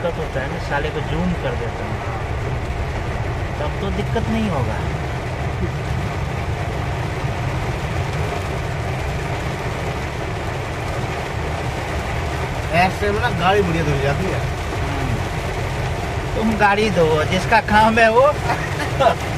दिक्कत होता है ना, साले को जूम कर देता हूँ, तब तो दिक्कत नहीं होगा। ऐसे में ना गाड़ी बढ़िया धुल जाती है। तुम गाड़ी दो, जिसका काम है वो